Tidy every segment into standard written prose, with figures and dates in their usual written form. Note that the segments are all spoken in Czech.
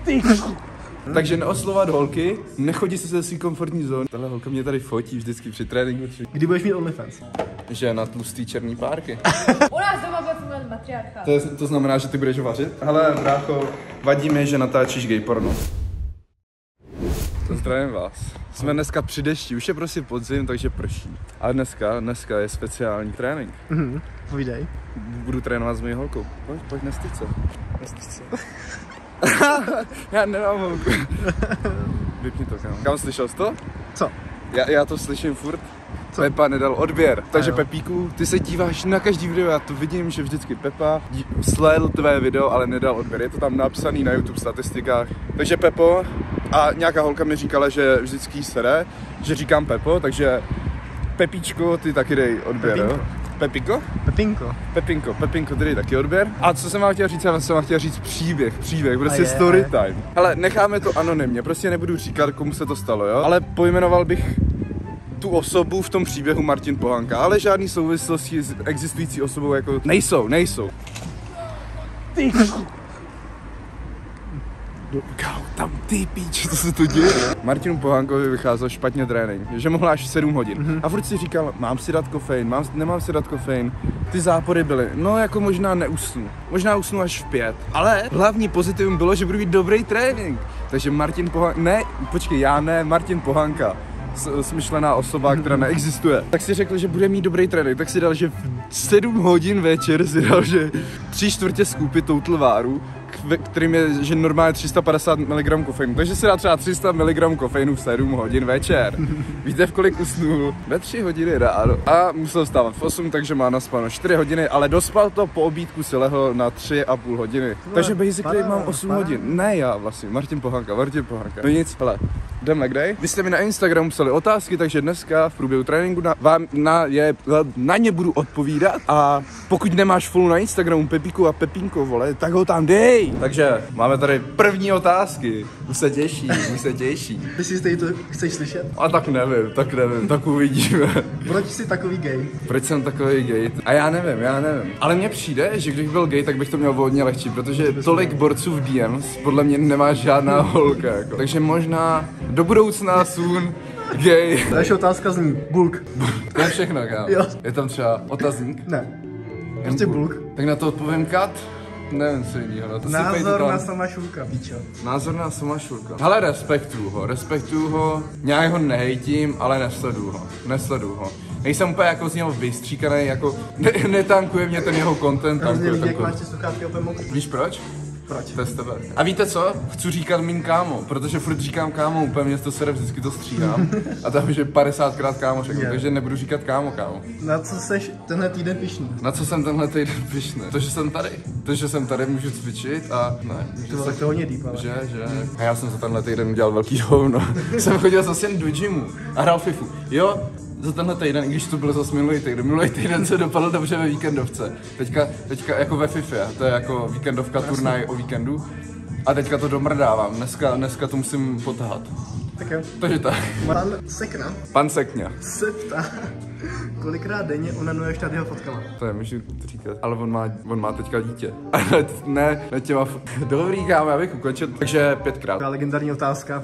Takže neoslovat holky, nechodí se ze svý komfortní zóny. Tahle holka mě tady fotí vždycky při tréninku. Kdy budeš mít OnlyFans? Že na tlustý černý párky. U nás doma bude fungovat matriarcha. To znamená, že ty budeš vařit? Hele, brácho, vadí mi, že natáčíš gay porno. Zdravím vás. Jsme dneska při dešti, už je prostě podzim, takže prší. A dneska je speciální trénink. Povídej. Budu trénovat s mojí holkou. Pojď nestyď se. Já nemám holku. Vypni to, kam slyšel jsi to? Co? Já to slyším furt. Pepa nedal odběr. Takže Pepíku, ty se díváš na každý video, já to vidím, že vždycky Pepa sledl tvé video, ale nedal odběr. Je to tam napsaný na YouTube statistikách. Takže Pepo, a nějaká holka mi říkala, že vždycky sere, že říkám Pepo, takže Pepíčko, ty taky dej odběr, jo? Pepiko? Pepinko, ty dej taky odběr. A co jsem vám chtěl říct? Já jsem vám chtěl říct příběh, prostě story time. Hele, necháme to anonymně, prostě nebudu říkat, komu se to stalo, jo? Ale pojmenoval bych tu osobu v tom příběhu Martin Pohanka, ale žádný souvislosti s existující osobou jako nejsou. Tam ty píč, co se to děje? Martinu Pohankovi vycházel špatně trénink, že mohl až 7 hodin. A furt si říkal, mám si dát kofein, nemám si dát kofein. Ty zápory byly, no jako možná neusnu, možná usnu až v 5. Ale hlavní pozitivum bylo, že budu mít dobrý trénink. Takže Martin Pohanka, Martin Pohanka. Smyšlená osoba, která neexistuje. Tak si řekl, že bude mít dobrý trénink, tak si dal, že v 7 hodin večer si dal, že 3/4 skupy Total Váru, kterým je, že normálně 350 mg kofeinu. Takže si dá třeba 300 mg kofeinu v 7 hodin večer. Víte, v kolik usnul? Ve 3 hodiny ráno. A musel vstávat v 8, takže má naspáno 4 hodiny, ale dospal to po obídku, si lehl na 3,5 hodiny. Takže basically mám 8 hodin. Ne já vlastně, Martin Pohanka. No nic, hele. Jdeme kde? Vy jste mi na Instagramu psali otázky, takže dneska v průběhu tréninku na ně budu odpovídat. A pokud nemáš follow na Instagramu Pepíku a Pepínko, vole, tak ho tam dej! Takže máme tady první otázky. Už se těší. Myslíš, že to chceš slyšet? A tak nevím, tak uvidíme. Proč jsi takový gay? Proč jsem takový gay? A já nevím. Ale mně přijde, že když byl gay, tak bych to měl hodně lehčí, protože tolik borců v DMs podle mě nemá žádná holka. Jako. Takže možná do budoucna soon gay. Další otázka zní bulk. To je všechno, kámo. Jo. Je tam třeba otazník? Ne. Prostě bulk. Tak na to odpovím kat. Nevím, co jinýho. Názor na Samašulka, píčo. Názor na Samašulka. Hele, respektuju ho, nějak ho nehejtím, ale nesleduju ho. Nejsem úplně jako z něho vystříkanej, jako netankuje mě ten jeho content. Hrozně lidí, jak máš ty sluchátky opět mokrý. Víš proč? Proč? To je z tebe. A víte co? Chci říkat mým kámo, protože furt říkám kámo, úplně mě to sere, vždycky to stříhám. A tam už je 50krát kámo řekl, takže nebudu říkat kámo. Na co seš tenhle týden pyšný? Na co jsem tenhle týden pyšný? To, že jsem tady, můžu cvičit a ne. To hodně deep, ale. Že. A já jsem za tenhle týden udělal velký hovno. Jsem chodil zase jen do gymu a hrál FIFU. Jo? Za tenhle týden, i když to bylo zase minulý týden se dopadl dobře ve víkendovce. Teďka jako ve FIFA, to je jako víkendovka, turnaj o víkendu. A teďka to domrdávám, dneska to musím potahat. Tak jo. Takže tak. Pan Sekňa. Se ptá, kolikrát denně onanuješ nad jeho fotkama? To nemůžu říkat, ale on má teďka dítě. ne těma dobrý kámo, já bych ukončil, takže 5krát. Legendární otázka.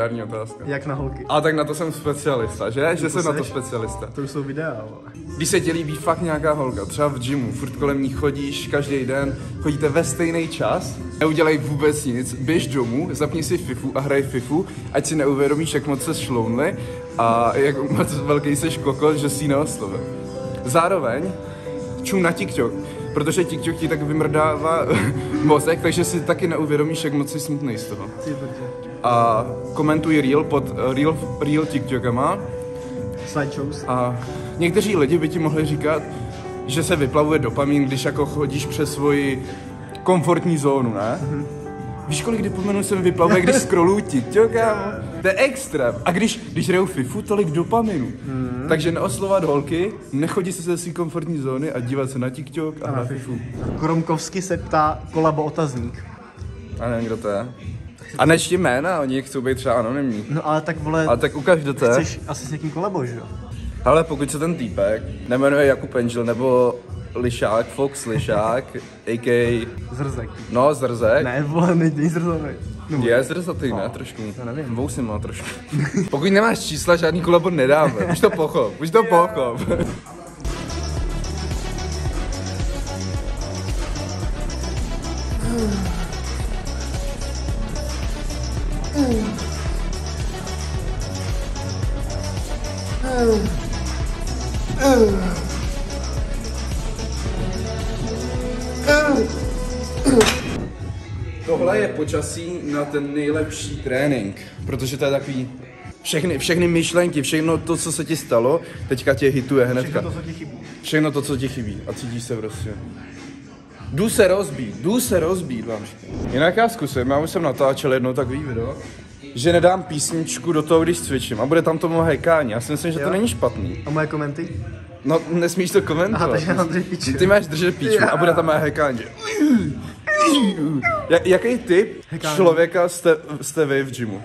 Jak na holky? A tak na to jsem specialista, že? Že jsem na to specialista. To už jsou videa, ale. Když se ti líbí fakt nějaká holka, třeba v gymu, furt kolem ní chodíš každý den, chodíte ve stejný čas, neudělej vůbec nic, běž domů, zapni si FIFU a hraj FIFU, ať si neuvědomíš, jak moc seš šlounli a jak moc velký seš kokot, že si ji neoslovil. Zároveň čum na TikTok, protože TikTok ti tak vymrdává mozek, takže si taky neuvědomíš, jak moc jsi smutný z toho. A komentuj reel pod reel TikTokama. Slideshows. A někteří lidi by ti mohli říkat, že se vyplavuje dopamin, když jako chodíš přes svoji komfortní zónu, ne? Víš, kolik dopaminů se mi vyplavuje, když scrolluju TikTok, kámo? To je extrém. A když hraju FIFU, tolik dopaminu. Takže neoslovat holky, nechodí se ze své komfortní zóny a dívat se na TikTok a na FIFU. Kromkovský se ptá kolabo otazník. A nevím, kdo to je. A nečti jména, oni chcou být třeba anonymní. No ale tak vole, ale tak ukaž, kdo to je. Chceš asi s někým kolabo, že jo? Ale pokud se ten týpek nemenuje Jakub Angel nebo Lišák, Fox Lišák, a.k.a. Zrzek. No, Zrzek. Ne, vole, není zrzavej. Je zrzatý, ne, trošku. Já nevím. Vousy má trošku. Pokud nemáš čísla, žádný kolabor nedáme. Už to pochop. Tohle je počasí na ten nejlepší trénink, protože to je takový všechny myšlenky, všechno to, co se ti stalo, teďka tě hituje hnedka. Všechno to, co ti chybí. Všechno to, co ti chybí a cítíš se prostě. Jdu se rozbít vám říkám. Jinak já zkusím, já už jsem natáčel jednou takový video, že nedám písničku do toho, když cvičím a bude tam to moje hekání. Já si myslím, že to není špatný. A moje komenty? No, nesmíš to komentovat. Aha, takže já mám držet píču. Ty máš držet píču a bude tam moje hekání. Jaký typ člověka jste vy v gymu?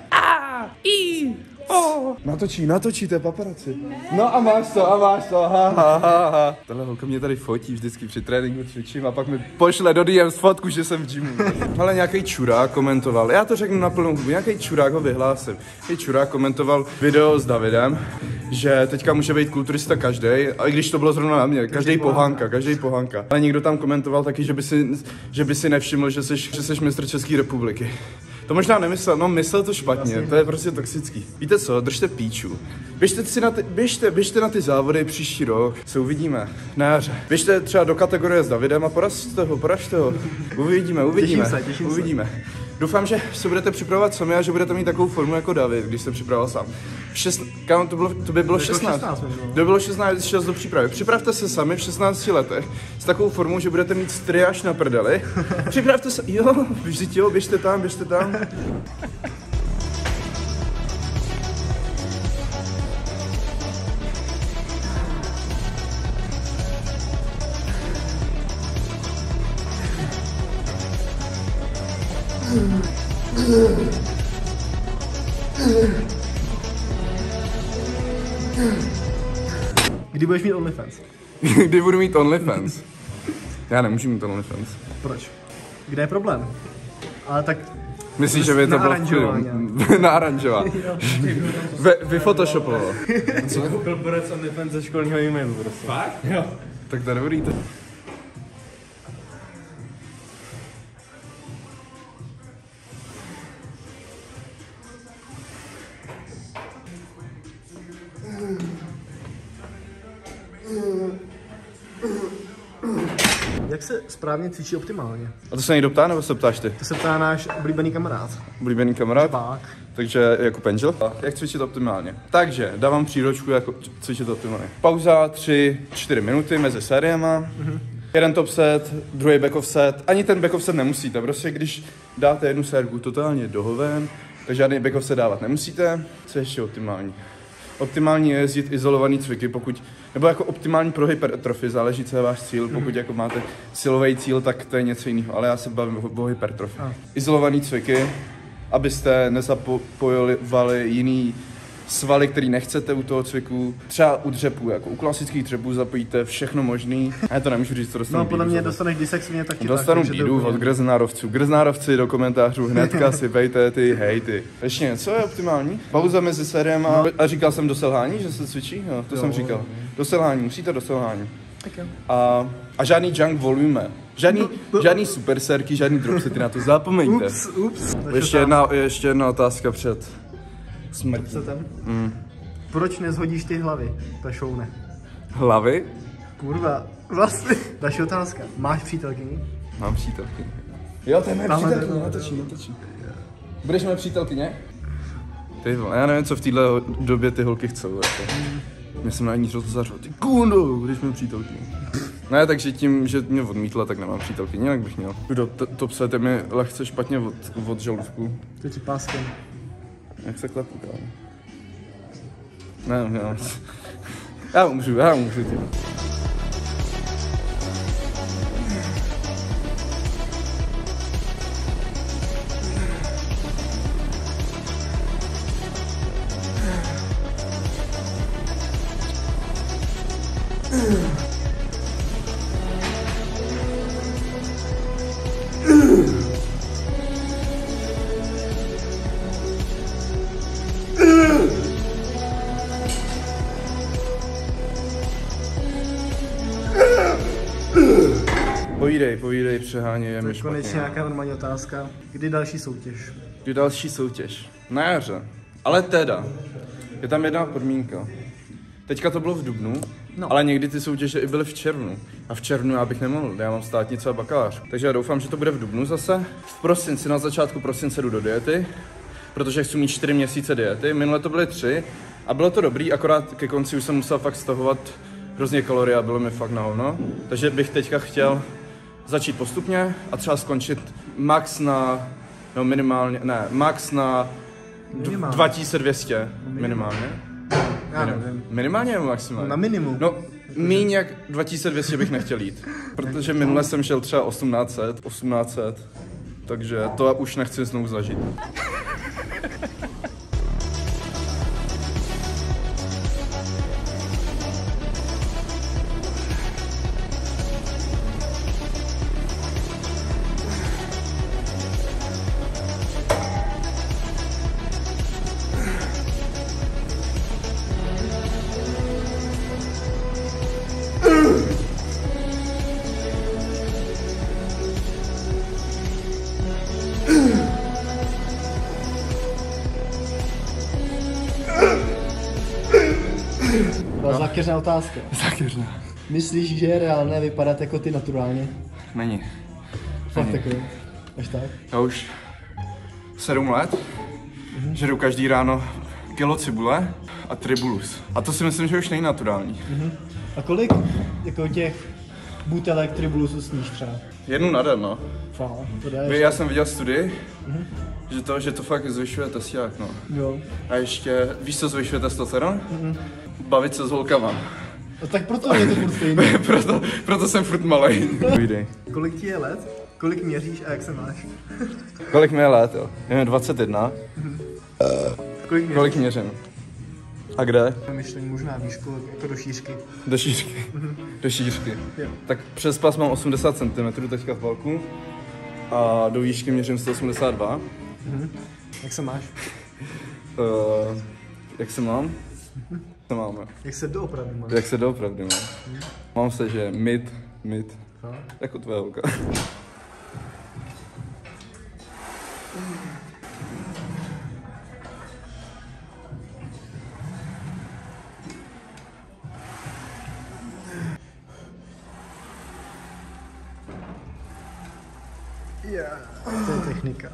Natočí, to je paparazzi. No a máš to, ha. Tahle holka mě tady fotí vždycky při tréninku cvičím a pak mi pošle do DM fotku, že jsem v gymu. Ale nějaký čurák komentoval, já to řeknu na plnou hubu, nějaký čurák ho vyhlásím. Nějaký čurák komentoval video s Davidem, že teďka může být kulturista každej, a i když to bylo zrovna na mě, každý pohánka. Ale někdo tam komentoval taky, že by si nevšiml, že jsi mistr České republiky. To možná nemyslel, no myslel to špatně, to je prostě toxický. Víte co, držte píču. Běžte na ty závody příští rok, se uvidíme na jaře. Běžte třeba do kategorie s Davidem a poražte ho. Uvidíme. Doufám, že se budete připravovat sami a že budete mít takovou formu jako David, když se připravoval sám. To by bylo 16. To bylo 16 čas do přípravy. Připravte se sami v 16 letech s takovou formou, že budete mít striáž na prdeli. Připravte se, běžte tam. Kdy budeš mít OnlyFans? Kdy budu mít OnlyFans? Já nemůžu mít OnlyFans. Proč? Kde je problém? Ale tak... Myslíš, že by to bylo naaranžovat? Vyphotoshopoval. Co? Koupil borec OnlyFans ze školního e-mailu prostě. Fakt? Jo. Tak to je dobrý to. Jak se správně cvičí optimálně? A to se někdo ptá, nebo se ptáš ty? To se ptá náš oblíbený kamarád. Oblíbený kamarád? Bák. Takže jako Penžel. Jak cvičit optimálně? Takže dávám příručku, jako cvičit optimálně. Pauza 3-4 minuty mezi sériema. Jeden top set, druhý back off set. Ani ten back off set nemusíte, prostě když dáte jednu sérku totálně do hoven, tak žádný back off set dávat nemusíte. Co je ještě optimální? Optimální je jezdit izolovaný cviky, nebo jako optimální pro hypertrofii, záleží, co je váš cíl. Pokud jako máte silový cíl, tak to je něco jiného, ale já se bavím o hypertrofii. Izolovaný cviky, abyste nezapojovali jiný svaly, který nechcete u toho cviku. Třeba u dřepů, jako u klasických dřepů zapojíte všechno možný. Já to nemůžu říct, co dostanu. No podle mě dostaneš disexuně tak. Dostanu bídu od grznárovců. Grznárovci do komentářů hnedka si pejte ty hejty. Ještě něco je optimální? Pauza mezi sériem a říkal jsem do selhání, že se cvičí? Jo, to jsem říkal. Do selhání, musíte do selhání. A žádný junk volume. Žádný super sérky, žádný dropsety, na to zapomeňte. Ups. Ještě jedna otázka před smrtí. Proč nezhodíš ty hlavy? To šoune. Hlavy? Kurva, vlastně. Další otázka. Máš přítelkyni? Mám přítelkyni. Jo, to je moje přítelkyně, natočí. Budeš moje přítelkyně? Ty vole, já nevím, co v téhle době ty holky chcou. Jako. Mě jsem na ní rozzařil, ty kundo, budeš moje přítelkyně. Ne, takže tím, že mě odmítla, tak nemám přítelkyni, jak bych měl. Kdo to psete mi lehce špatně od žaludku. To ti páskem. Jak se klepu, kámo? Ne. Já můžu tě. Povídej, přeháněj, mi Konečně špatně. nějaká normální otázka. Kdy další soutěž? Kdy další soutěž? Na jaře. Ale teda, je tam jedna podmínka. Teďka to bylo v dubnu, ale někdy ty soutěže i byly v červnu. A v červnu já bych nemohl, já mám státnice a bakalář. Takže já doufám, že to bude v dubnu zase. V prosinci, na začátku prosince jdu do diety, protože chci mít 4 měsíce diety. Minule to byly 3 a bylo to dobrý, akorát ke konci už jsem musel fakt stahovat hrozně kalorie a bylo mi fakt na hovno. Takže bych teďka chtěl začít postupně a třeba skončit max na, no minimálně, ne, max na 2200 minimálně. Já nevím. Minimálně nebo maximálně? Na minimum. No, míň jak 2200 bych nechtěl jít. Protože minule jsem šel třeba 1800, takže to už nechci znovu zažít. Byla zákeřná otázka. Zákeřná. Myslíš, že je reálné vypadat jako ty naturálně? Není. Fakt takový. Až tak? Já už 7 let žeru každý ráno kilo cibule a tribulus. A to si myslím, že už není naturální. A kolik jako těch butelek tribulusu sníš třeba? Jednu na den, no. Fakt, to dáš. Já jsem viděl studii, že to fakt zvyšuje testák, no. Jo. A ještě, víš, co zvyšuje testosteron? Bavit se s holkama. A tak proto je to furt stejný. proto jsem furt malej. Povídej. Kolik ti je let? Kolik měříš a jak se máš? Kolik mi je let, jo? Je mi 21. Kolik měříš? Kolik měřím? A kde? Myšlení možná výšku, jako do šířky. Do šířky. Do šířky. Jo. Tak přes pas mám 80 cm teďka v balku. A do výšky měřím 182. Jak se máš? Jak se mám? Co máme? Jak se doopravdy máš? Jak se doopravdy mám? Mám se, že mid. Jako tvoje holka. To je technika.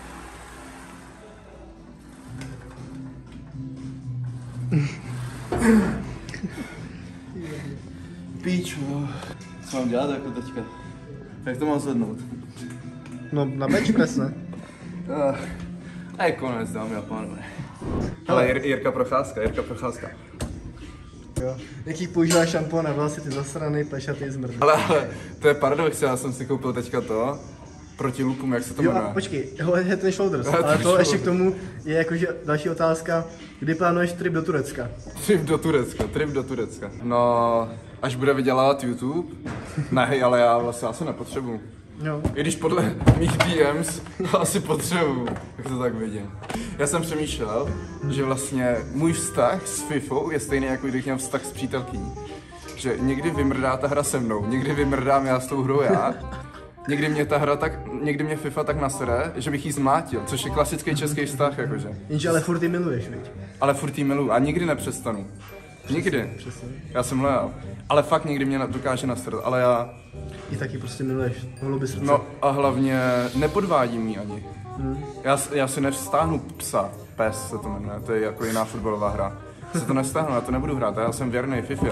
Píču. Co mám dělat jako teďka? Jak to mám zvednout? No na bench press, ne? A je konec, dámy a pánové. Ale Jirka Procházka. Jo. Jaký používáš šampon a vlasy ty zasraný, plešatý zmrdlý. Ale to je paradox, já jsem si koupil teďka to, proti lupům, jak se to Jo jmenuje. a počkej, Head and Shoulders, Head ale and to ještě Shoulders. k tomu je jakože další otázka, kdy plánuješ trip do Turecka? Trip do Turecka. No, až bude vydělávat YouTube? Ne, ale já se nepotřebuju. Jo. I když podle mých DMs to asi potřebuju, jak to tak vidím. Já jsem přemýšlel, že vlastně můj vztah s FIFou je stejný, jako kdybych měl vztah s přítelkyní. Že někdy vymrdá ta hra se mnou, někdy vymrdám já s tou hrou já, někdy mě FIFA tak nasere, že bych jí zmátil, což je klasický český vztah, jakože. Jenže ale furt ty miluješ, viď? Ale furt jí miluju a nikdy nepřestanu. Nikdy. Přesně. Já jsem loyal. Ale fakt někdy mě dokáže nasrat, ale já... Ty taky prostě miluješ, hlouby srdce. No a hlavně nepodvádím jí ani. Já si nevstáhnu psa. PES se to jmenuje, to je jako jiná fotbalová hra. Se to nestáhnu, já to nebudu hrát, já jsem věrný FIFA.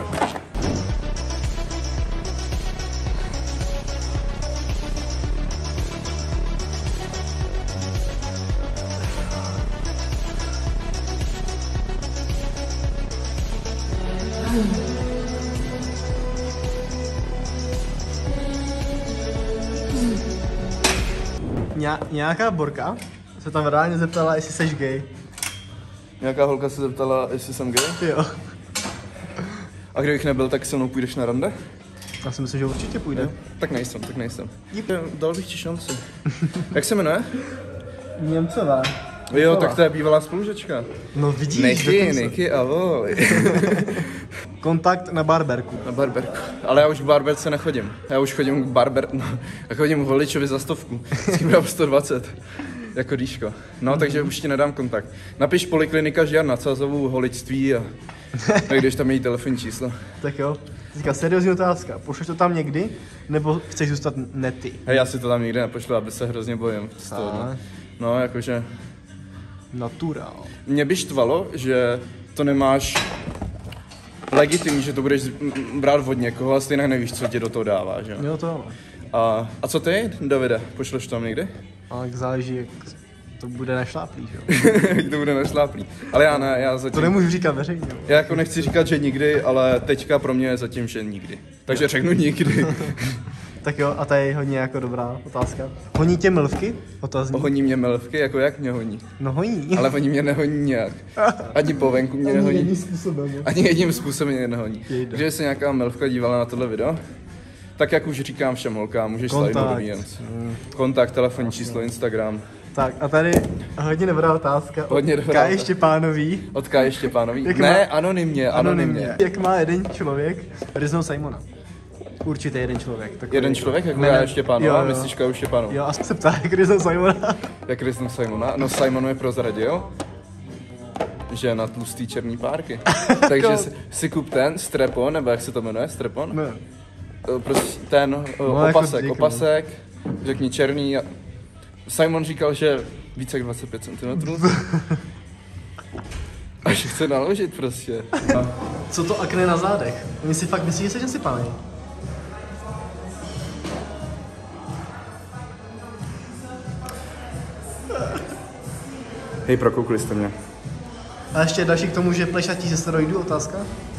Nějaká borka se tam reálně zeptala, jestli seš gay. Nějaká holka se zeptala, jestli jsem gay. Jo. A kdybych nebyl, tak se mnou půjdeš na rande? Já si myslím, že určitě půjde. Tak nejsem. Dal bych ti šanci. Jak se jmenuje? Němcová. Jo, tak to je bývalá spolužečka. No vidíš, Niky, ahoj. Kontakt na barberku. Na barberku. Ale já už k barberce nechodím. Já už chodím já chodím k holičovi za 100. Vždycky dám 120. Jako dýško. No, takže už ti nedám kontakt. Napiš Poliklinika Žiar nad Sázavou holičství a najdeš tam její telefonní číslo. Tak jo. Říká, seriózní otázka. Pošleš to tam někdy, nebo chceš zůstat nety? Hej, já si to tam nikdy nepošlu, aby se hrozně bojím z toho. No, jakože... Naturál. Mě by štvalo, že to nemáš legitimní, že to budeš brát od někoho a stejně nevíš, co ti do toho dává, že? Jo, to ano. A co ty, Davide? Pošleš to tam někdy? Ale záleží, jak to bude našláplý, že jo? Jak to bude našláplý. Ale já ne, já zatím... To nemůžu říkat veřejně. Já jako nechci říkat, že nikdy, ale teďka pro mě je zatím, že nikdy. Takže řeknu nikdy. Tak jo, a to je hodně jako dobrá otázka. Honí tě mlvky? Otazník. Honí mě mlvky, jako jak mě honí. No honí. Ale oni mě nehoní nějak. Ani po venku mě nehoní. Ani jedním způsobem. Ani jedním způsobem mě nehoní. Jejda. Takže se nějaká mlvka dívala na tohle video, tak jak už říkám všem holkám, můžeš slavit kontakt, telefonní číslo, Instagram. Tak a tady hodně dobrá otázka Hodně od dobrá Káji otázka. Štěpánový. Od Káji Štěpánový? Jak Ne, má- anonymně. Jak má jeden člověk Rizno Simona? Určitě jeden člověk. Takový. Jeden člověk, jako Jménem- Kája Štěpánová, jo. myslíš Káju Štěpánovou? Jo, a se ptá, jak Rizno Simona. Jak Riznu Simona? No Simon je prozradil, že je na tlustý černý párky. Takže si kup ten strepon, nebo jak se to jmenuje, strepon? Ne. Prostě ten jako opasek, řekni černý. Simon říkal, že více jak 25 cm. A že chce naložit prostě. Co to akné na zádech? Oni si fakt myslí, že jsi nasypaný. Hej, prokoukli jste mě. A ještě další k tomu, že plešatí ze steroidů, otázka?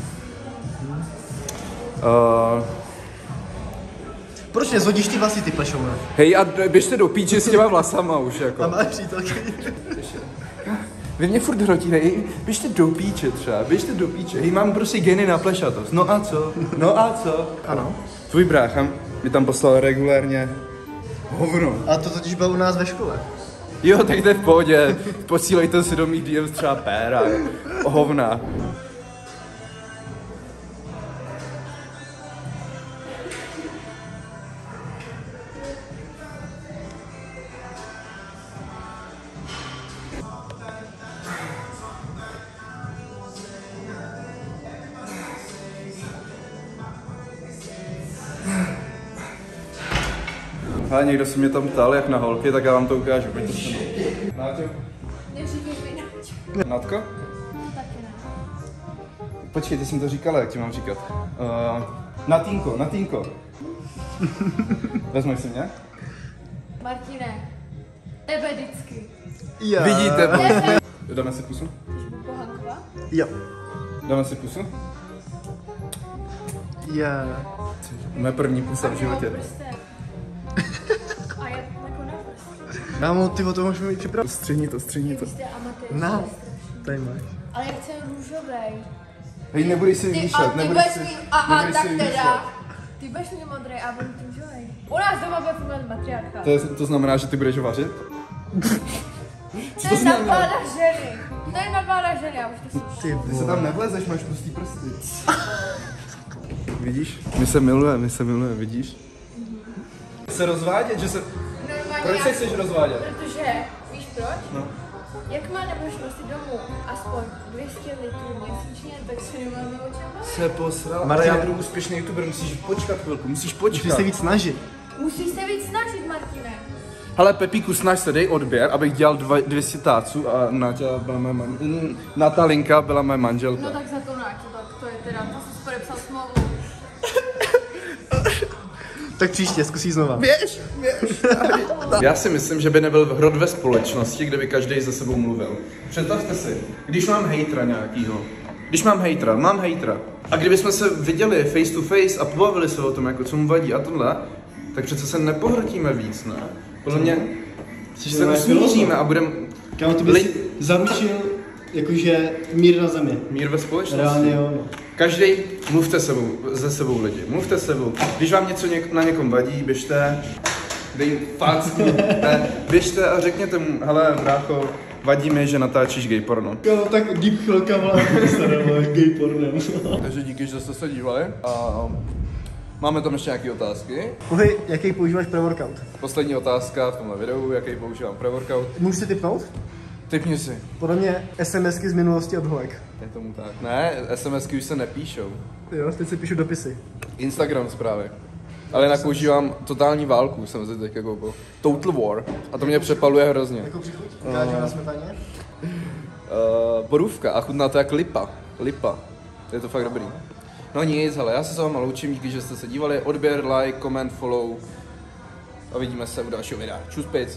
Proč nezhodíš ty vlasy, ty plešoune? Hej, a běžte do píče s těma vlasama už, jako. A máš přítelky? Vy mě furt hrotíte, hej, běžte do píče třeba, běžte do píče. Hej, mám prostě geny na plešatost. No a co? No a co? Ano. Tvůj brácha mi tam poslal regulérně hovno. A to totiž bylo u nás ve škole. Jo, tak to je v pohodě. Posílejte si do mých DMs třeba péra, hovna. Ale někdo se mě tam ptal, jak na holky, tak já vám to ukážu. Pojďte se mnou. Náťo? Neříkej mi Náťo. Natko? Taky ne. Počkej, ty jsem to říkala, jak ti mám říkat. Natínko. Vezmeš si mě? Martine, tebe vždycky. Já. Vidíte, dáme si pusu? Bohanková? Jo. Dáme si pusu? Já. Moje první pusa v životě. A já jako na prst. Kámo, ty o to máš mít připravit. Střihni to. Vy jste amatéři. Na. Tady máš. Ale já chci růžovej. Hej, nebudeš si Ty, vymýšlet, ty nebudeš budeš si... mít, nebudeš tak si teda. vymýšlet. Ty budeš mít modrý a budu růžovej. U nás doma bude fungovat matriarchát. To znamená, že ty budeš vařit? To je nadvláda ženy. To je nadvláda ženy, já už to slyším. Ty se tam nevlezeš, máš tlustý prsty. Vidíš? My se milujeme, vidíš? Se rozvádět, že se... Normálně Proč se chceš rozvádět? Protože, víš proč? No. Jakmile nebudeš nosit domů aspoň 200 litrů měsíčně, tak se nemáme o čem bavit. Se posral. Marian- Já budu úspěšný youtuber, musíš počkat chvilku, musíš Musíš počkat. se víc snažit. Musíš se víc snažit, Martine. Hele, Pepíku, snaž se, dej odběr, abych dělal 200 táců a Natalinka byla moje manželka. No tak za to Náťo, tak to je teda, to jsi podepsal smlouvu. Tak příště, zkusí znova. Běž. Já si myslím, že by nebyl hrot ve společnosti, kde by každý ze sebou mluvil. Představte si, když mám hejtra nějakýho, mám hejtra, a kdybychom se viděli face to face a pobavili se o tom, jako co mu vadí a tohle, tak přece se nepohrotíme víc, ne? Podle mě se usmíříme a budeme Kámo, to by si zaručil jakože mír na zemi. mír ve společnosti. Reálně jo, no. Každý mluvte se sebou lidi, mluvte sebou. Když vám něco na někom vadí, běžte, dej facku, běžte a řekněte mu, hele brácho, Vadí mi, že natáčíš gay porno. Jo, tak deep chvilkama gay pornem. Takže díky, že jste se dívali. A máme tam ještě nějaké otázky. Kuhy, jaký používáš pro workout? Poslední otázka v tomhle videu, jaký používám pro workout. Můžu si tipnout? Tipni si. Podle mě SMSky z minulosti od holek. Je tomu tak. Ne, SMSky už se nepíšou. Jo, teď si píšu dopisy. Instagram zprávy. Ale jinak používám totální válku, jsem si teďka koupil. Total War. A to mě přepaluje hrozně. Jakou přichuť? Káže na smetaně? Borůvka a chutná to jak lipa. Lipa. Je to fakt dobrý. No nic, hele, já se s váma loučím, díky, že jste se dívali. Odběr, like, comment, follow. A vidíme se u dalšího videa. Čus, pic.